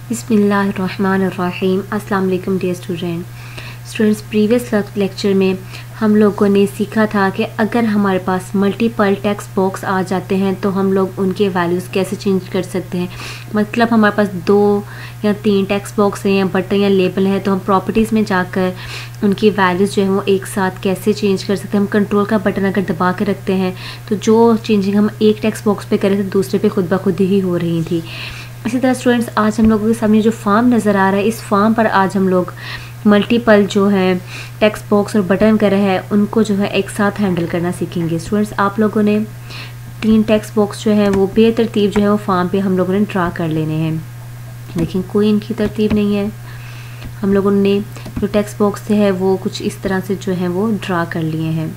बिस्मिल्लाहिर्रहमानिर्रहीम। अस्सलाम वालेकुम डियर स्टूडेंट्स, प्रीवियस लेक्चर में हम लोगों ने सीखा था कि अगर हमारे पास मल्टीपल टेक्स्ट बॉक्स आ जाते हैं तो हम लोग उनके वैल्यूज़ कैसे चेंज कर सकते हैं। मतलब हमारे पास 2 या 3 टेक्स्ट बॉक्स हैं या बटन या लेबल है तो हम प्रॉपर्टीज़ में जाकर उनकी वैल्यूज़ जो है वो एक साथ कैसे चेंज कर सकते हैं। हम कंट्रोल का बटन अगर दबा के रखते हैं तो जो चेंजिंग हम एक टेक्स्ट बॉक्स पे करें तो दूसरे पे खुद ब खुद ही हो रही थी। इसी तरह स्टूडेंट्स, आज हम लोगों के सामने जो फॉर्म नज़र आ रहा है, इस फॉर्म पर आज हम लोग मल्टीपल जो है टेक्स्ट बॉक्स और बटन कर रहे हैं उनको जो है एक साथ हैंडल करना सीखेंगे। स्टूडेंट्स, आप लोगों ने 3 टेक्स्ट बॉक्स जो है वो बेतरतीब जो है वो फॉर्म पे हम लोगों ने ड्रा कर लेने हैं। लेकिन कोई इनकी तरतीब नहीं है। हम लोगों ने जो टेक्स्ट बॉक्स है वो कुछ इस तरह से जो है वो ड्रा कर लिए हैं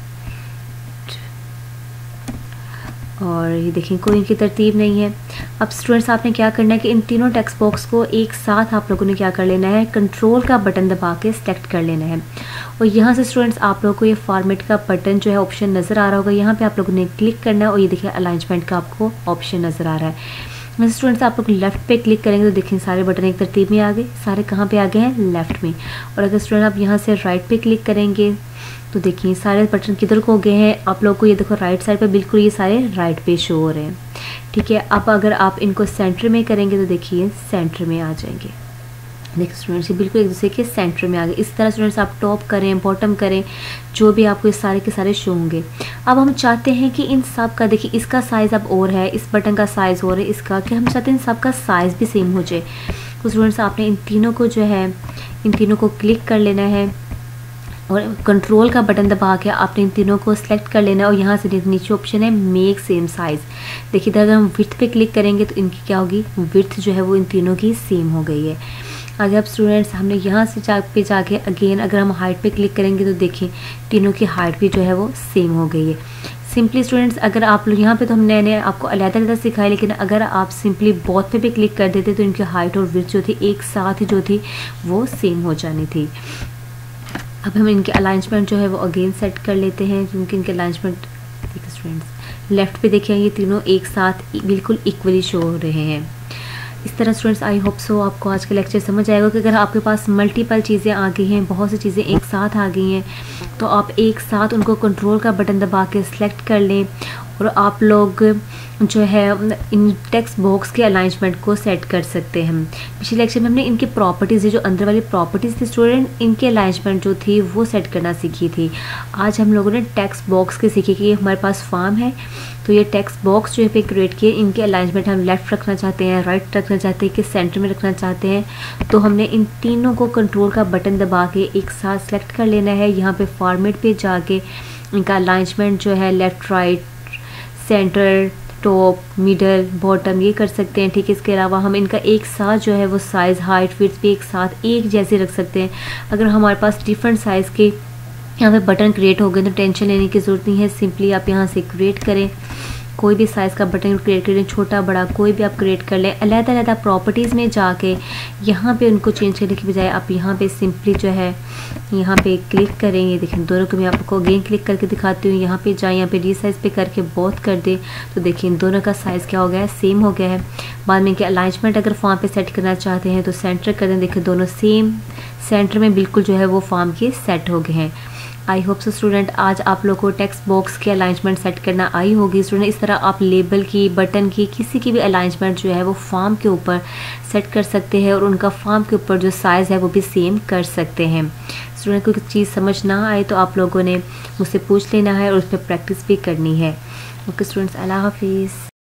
और ये देखें कोई इनकी तरतीब नहीं है। अब स्टूडेंट्स, आपने क्या करना है कि इन तीनों टेक्स्ट बॉक्स को एक साथ आप लोगों ने क्या कर लेना है, कंट्रोल का बटन दबा के सेलेक्ट कर लेना है। और यहाँ से स्टूडेंट्स आप लोगों को ये फॉर्मेट का बटन जो है ऑप्शन नज़र आ रहा होगा, यहाँ पे आप लोगों ने क्लिक करना है और ये देखिए अलाइनमेंट का आपको ऑप्शन नज़र आ रहा है। वैसे स्टूडेंट्स, आप लोग लेफ्ट पे क्लिक करेंगे तो देखिए सारे बटन एक तरतीब में आ गए। सारे कहाँ पे आ गए हैं, लेफ्ट में। और अगर स्टूडेंट आप यहाँ से राइट पे क्लिक करेंगे तो देखिए सारे बटन किधर को गए हैं। आप लोग को ये देखो राइट साइड पे बिल्कुल ये सारे राइट पे शो हो रहे हैं। ठीक है, अब अगर आप इनको सेंटर में करेंगे तो देखिए सेंटर में आ जाएंगे। देखिए स्टूडेंट्स, ये बिल्कुल एक दूसरे के सेंटर में आ गए। इस तरह स्टूडेंट्स आप टॉप करें बॉटम करें, जो भी आपको ये सारे के सारे शो होंगे। अब हम चाहते हैं कि इन सब का देखिए इसका साइज़ अब और है, इस बटन का साइज़ और है, इसका कि हम चाहते हैं इन सब का साइज़ भी सेम हो जाए। तो स्टूडेंट्स, आपने इन तीनों को जो है इन तीनों को क्लिक कर लेना है और कंट्रोल का बटन दबा के आपने इन तीनों को सिलेक्ट कर लेना है। और यहाँ से नीचे ऑप्शन है मेक सेम साइज़। देखिए अगर हम विड्थ पे क्लिक करेंगे तो इनकी क्या होगी, विड्थ जो है वो इन तीनों की सेम हो गई है। आगे अब स्टूडेंट्स, हमने यहाँ से जाके अगेन अगर हम हाइट पे क्लिक करेंगे तो देखिए तीनों की हाइट भी जो है वो सेम हो गई है। सिंपली स्टूडेंट्स, अगर आप लोग यहाँ पे तो हमने नए आपको अलग-अलग सिखाया, लेकिन अगर आप सिंपली बोथ पे भी क्लिक कर देते तो इनकी हाइट और विड्थ जो थी एक साथ ही जो थी वो सेम हो जानी थी। अब हम इनके अलाइनमेंट जो है वो अगेन सेट कर लेते हैं, क्योंकि इनके अलाइनमेंट देखिए स्टूडेंट्स लेफ़्ट पे देखिए ये तीनों एक साथ बिल्कुल इक्वली शो हो रहे हैं। इस तरह स्टूडेंट्स, आई होप सो आपको आज का लेक्चर समझ आएगा कि अगर आपके पास मल्टीपल चीज़ें आ गई हैं, बहुत सी चीज़ें एक साथ आ गई हैं, तो आप एक साथ उनको कंट्रोल का बटन दबा के सिलेक्ट कर लें और आप लोग जो है इन टेक्स्ट बॉक्स के अलाइनमेंट को सेट कर सकते हैं। पिछले लेक्चर में हमने इनकी प्रॉपर्टीज़, जो अंदर वाली प्रॉपर्टीज़ थी स्टूडेंट, इनके अलाइनमेंट जो थी वो सेट करना सीखी थी। आज हम लोगों ने टेक्स्ट बॉक्स के सीखे कि हमारे पास फॉर्म है तो ये टेक्स्ट बॉक्स जो है पे क्रिएट किए, इनके अलाइनमेंट हम लेफ़्ट रखना चाहते हैं, राइट रखना चाहते हैं कि सेंटर में रखना चाहते हैं, तो हमने इन तीनों को कंट्रोल का बटन दबा के एक साथ सेलेक्ट कर लेना है। यहाँ पे फॉर्मेट पे जाके इनका अलाइनमेंट जो है left right centre top middle bottom ये कर सकते हैं। ठीक है, इसके अलावा हम इनका एक साथ जो है वो साइज़ हाइट विड्थ भी एक साथ एक जैसे रख सकते हैं। अगर हमारे पास डिफरेंट साइज़ के यहाँ पे बटन क्रिएट हो गए तो टेंशन लेने की ज़रूरत नहीं है। सिंपली आप यहाँ से क्रिएट करें, कोई भी साइज़ का बटन क्रिएट करें, छोटा बड़ा कोई भी आप क्रिएट कर लें। अलग-अलग प्रॉपर्टीज़ में जाके यहाँ पे उनको चेंज करने की बजाय आप यहाँ पे सिंपली जो है यहाँ पे क्लिक करेंगे। देखें दोनों को मैं आपको अगेन क्लिक करके दिखाती हूँ। यहाँ पे जाए, यहाँ पे रीसाइज पे करके बहुत कर दें तो देखिए इन दोनों का साइज़ क्या हो गया है, सेम हो गया है। बाद में इनके अलाइनमेंट अगर फॉर्म पे सेट करना चाहते हैं तो सेंटर कर दें। देखिए दोनों सेम सेंटर में बिल्कुल जो है वो फॉर्म के सेट हो गए हैं। आई होप सो स्टूडेंट आज आप लोगों को टेक्स्ट बॉक्स की अलाइनमेंट सेट करना आई होगी। स्टूडेंट, इस तरह आप लेबल की, बटन की, किसी की भी अलाइनमेंट जो है वो फॉर्म के ऊपर सेट कर सकते हैं और उनका फॉर्म के ऊपर जो साइज़ है वो भी सेम कर सकते हैं। स्टूडेंट, कोई चीज़ समझ ना आए तो आप लोगों ने मुझसे पूछ लेना है और उस पर प्रैक्टिस भी करनी है। ओके स्टूडेंट्स, अल्लाह हाफिज़।